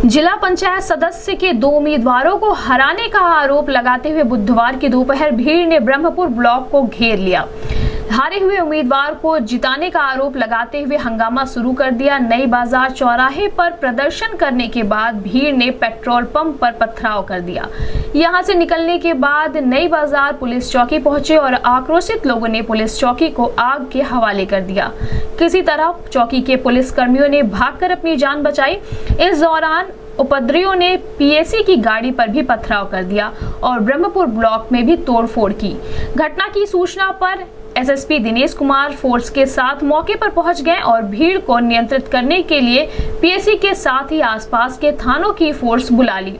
जिला पंचायत सदस्य के 2 उम्मीदवारों को हराने का आरोप लगाते हुए बुधवार की दोपहर भीड़ ने ब्रह्मपुर ब्लॉक को घेर लिया। हारे हुए उम्मीदवार को जिताने का आरोप लगाते हुए हंगामा शुरू कर दिया। नई बाजार चौराहे पर प्रदर्शन करने के बाद भीड़ ने पेट्रोल पंप पर पथराव कर दिया। यहां से निकलने के बाद नई बाजार पुलिस चौकी पहुंचे और आक्रोशित लोगों ने पुलिस चौकी को आग के हवाले कर दिया। किसी तरह चौकी के पुलिस कर्मियों ने भागकर अपनी जान बचाई। इस दौरान उपद्रवियों ने पीएसी की गाड़ी पर भी पथराव कर दिया और ब्रह्मपुर ब्लॉक में भी तोड़फोड़ की। घटना की सूचना पर एसएसपी दिनेश कुमार फोर्स के साथ मौके पर पहुंच गए और भीड़ को नियंत्रित करने के लिए पीएसी के साथ ही आसपास के थानों की फोर्स बुला ली।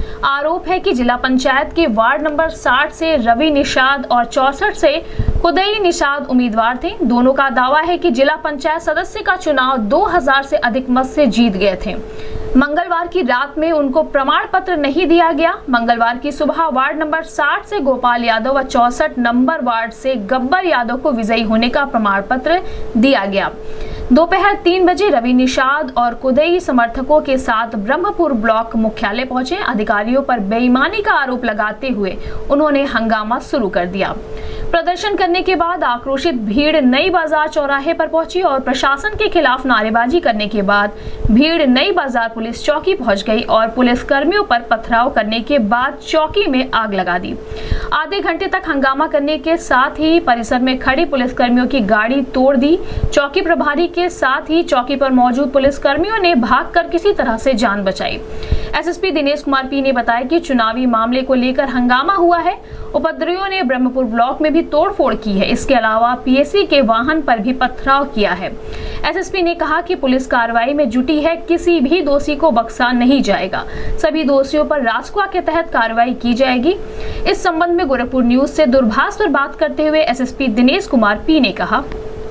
आरोप है कि जिला पंचायत के वार्ड नंबर 60 से रवि निषाद और 64 से कुदई निषाद उम्मीदवार थे। दोनों का दावा है कि जिला पंचायत सदस्य का चुनाव 2000 से अधिक मत से जीत गए थे। मंगलवार की रात में उनको प्रमाण पत्र नहीं दिया गया। मंगलवार की सुबह वार्ड नंबर 60 से गोपाल यादव व 64 नंबर वार्ड से गब्बर यादव को विजयी होने का प्रमाण पत्र दिया गया। दोपहर 3 बजे रवि निषाद और कुदई समर्थकों के साथ ब्रह्मपुर ब्लॉक मुख्यालय पहुंचे। अधिकारियों पर बेईमानी का आरोप लगाते हुए उन्होंने हंगामा शुरू कर दिया। प्रदर्शन करने के बाद आक्रोशित भीड़ नई बाजार चौराहे पर पहुंची और प्रशासन के खिलाफ नारेबाजी करने के बाद भीड़ नई बाजार पुलिस चौकी पहुंच गई और पुलिस कर्मियों पर पथराव करने के बाद चौकी में आग लगा दी। आधे घंटे तक हंगामा करने के साथ ही परिसर में खड़ी पुलिस कर्मियों की गाड़ी तोड़ दी। चौकी प्रभारी के साथ ही चौकी पर मौजूद पुलिस कर्मियों ने भागकर किसी तरह से जान बचाई। एसएसपी दिनेश कुमार पी ने बताया कि चुनावी मामले को लेकर हंगामा हुआ है। उपद्रवियों ने ब्रह्मपुर ब्लॉक में भी तोड़फोड़ की है। इसके अलावा पीएसी के वाहन पर भी पथराव किया है। एसएसपी ने कहा कि पुलिस कार्रवाई में जुटी है, किसी भी दोषी को बख्शा नहीं जाएगा। सभी दोषियों पर रासुका के तहत कार्रवाई की जाएगी। इस संबंध में गोरखपुर न्यूज से दूरभाष पर बात करते हुए एसएसपी दिनेश कुमार पी ने कहा,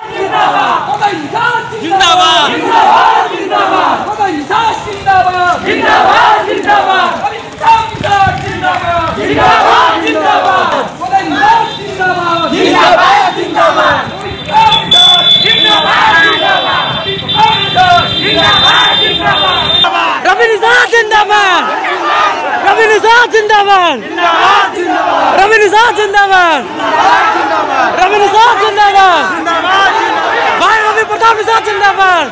रवि निषाद जिंदाबाद, रवि निषाद जिंदाबाद, रवि निषाद जिंदाबाद, रवि निषाद जिंदाबाद, भाई रवि प्रताप निषाद जिंदाबाद।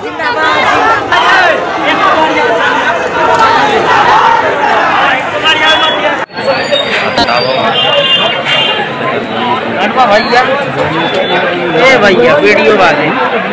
भैया ए भैया वीडियो वाले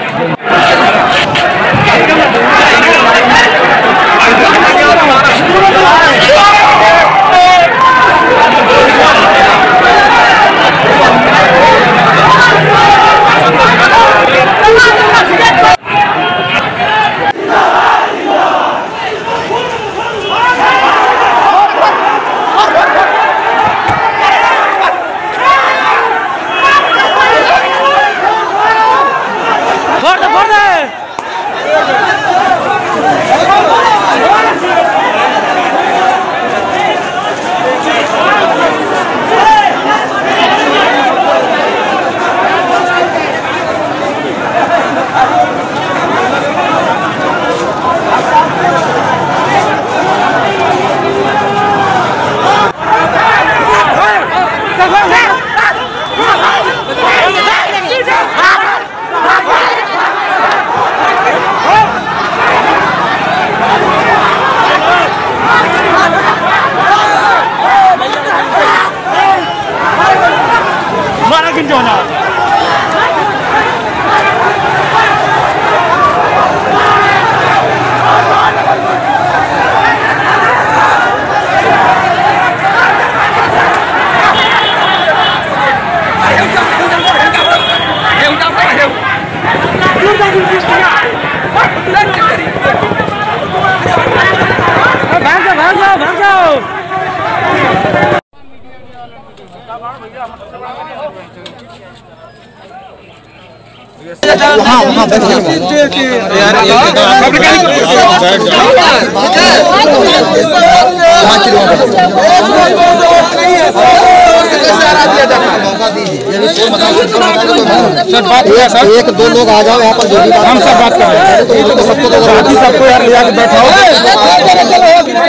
एक दो लोग आ जाओ यहाँ पर, जो भी हम सब बात कर रहे हैं, सबको यार ले आके बैठाओ।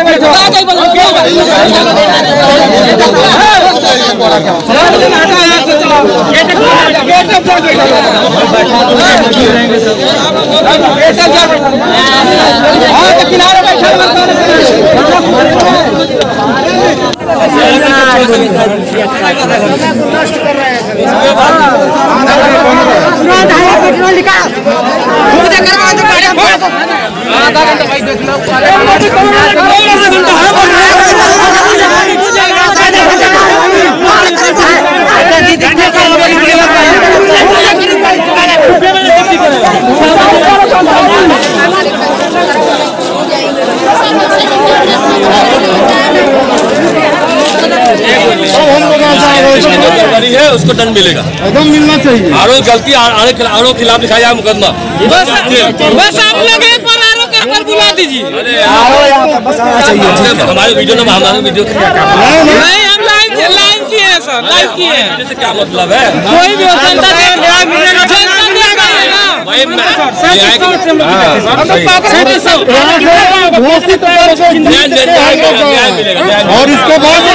है उसको दंड मिलेगा, एकदम मिलना चाहिए। आरोप गलती आरोप खिलाफ लिखा जाए मुकदमा। बस आप लोग एक बार आरोप बुला दीजिए। हमारे वीडियो ना हमारे वीडियो नहीं, हम लाइव किए हैं सर, लाइव किए हैं। इससे क्या मतलब है? कोई भी और इसके बाद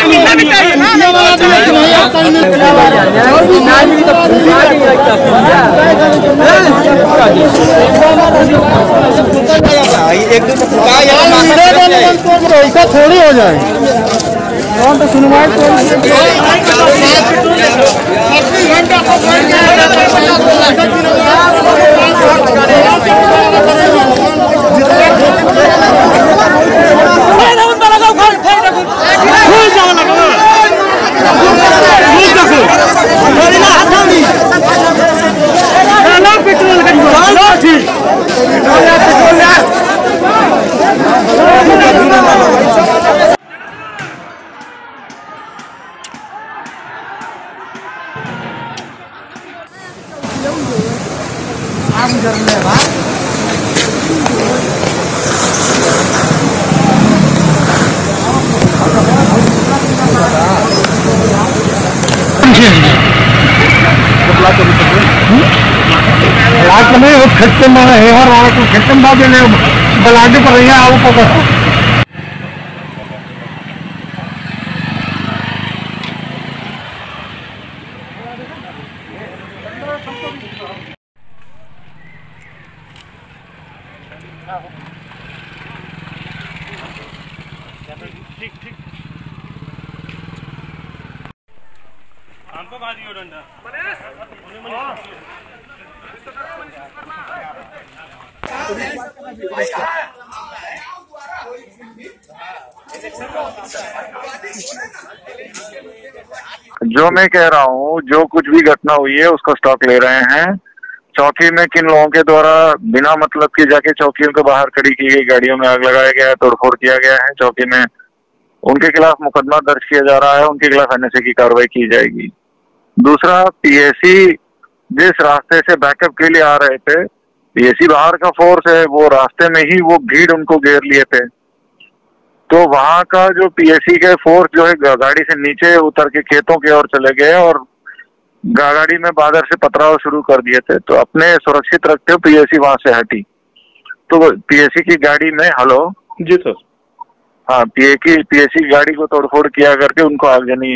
ऐसा थोड़ी हो जाए। कौन तो सुनवाई लास्ट में वो खत्म है और खत्म बात बलाडे पर रही है आपको। जो मैं कह रहा हूँ, जो कुछ भी घटना हुई है उसका स्टॉक ले रहे हैं। चौकी में किन लोगों के द्वारा बिना मतलब के जाके चौकियों के बाहर खड़ी की गई गाड़ियों में आग लगाया गया है, तोड़फोड़ किया गया है चौकी में, उनके खिलाफ मुकदमा दर्ज किया जा रहा है, उनके खिलाफ एनएसए की कार्रवाई की जाएगी। दूसरा, पीएसी जिस रास्ते से बैकअप के लिए आ रहे थे, पीएसी बाहर का फोर्स है, वो रास्ते में ही वो भीड़ उनको घेर लिए थे, तो वहां का जो पीएसी के फोर्स जो है गाड़ी से नीचे उतर के खेतों की ओर चले गए और गाड़ी में बादर से पथराव शुरू कर दिए थे। तो अपने सुरक्षित रखते हुए पीएसी वहां से हटी, तो पीएसी की गाड़ी में हेलो जी सर, हाँ, पीएसी गाड़ी को तोड़फोड़ किया करके उनको आगजनी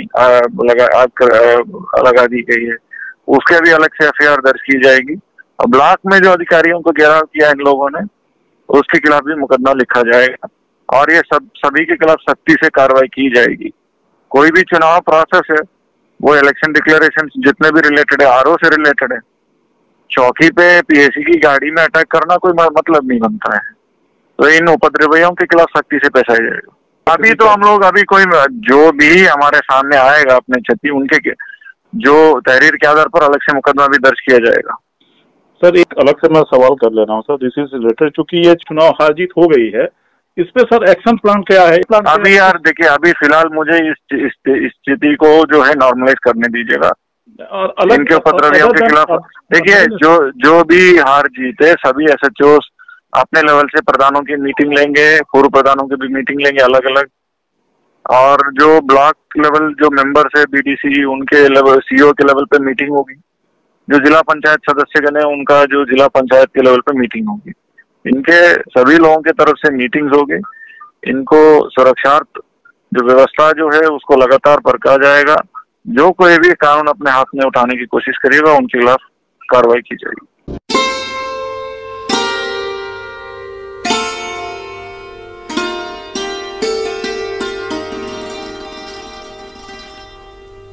लगा दी गई है। उसके भी अलग से एफआईआर दर्ज की जाएगी। और ब्लॉक में जो अधिकारियों को घेराव किया इन लोगों ने, उसके खिलाफ भी मुकदमा लिखा जाएगा और ये सभी के खिलाफ सख्ती से कार्रवाई की जाएगी। कोई भी चुनाव प्रोसेस है, वो इलेक्शन डिक्लेरेशन जितने भी रिलेटेड है, आरओ से रिलेटेड है, चौकी पे पीएसी की गाड़ी में अटैक करना कोई मतलब नहीं बनता है। तो इन उपद्रवियों के खिलाफ सख्ती से पेश आया जाएगा। अभी तो हम लोग कोई जो भी हमारे सामने आएगा अपने क्षति, उनके जो तहरीर के आधार पर अलग से मुकदमा भी दर्ज किया जाएगा। सर एक अलग से मैं सवाल कर ले रहा हूँ सर, दिस इज रिलेटेड, चूंकि ये चुनाव हार जीत हो गई है, इस पे सर एक्शन प्लान क्या है? अभी यार देखिए, अभी फिलहाल मुझे इस स्थिति को जो है नॉर्मलाइज करने दीजिएगा और इनके उपद्रवियों के खिलाफ। देखिए, जो भी हार जीत है, सभी एसएचओ अपने लेवल से प्रधानों की मीटिंग लेंगे, पूर्व प्रधानों की भी मीटिंग लेंगे अलग अलग, और जो ब्लॉक लेवल जो मेंबर्स है बीडीसी, उनके लेवल सीओ के लेवल पे मीटिंग होगी, जो जिला पंचायत सदस्यगण है उनका जो जिला पंचायत के लेवल पे मीटिंग होगी। इनके सभी लोगों के तरफ से मीटिंग्स होगी। इनको सुरक्षार्थ जो व्यवस्था जो है उसको लगातार परखा जाएगा। जो कोई भी कानून अपने हाथ में उठाने की कोशिश करेगा उनके खिलाफ कार्रवाई की जाएगी।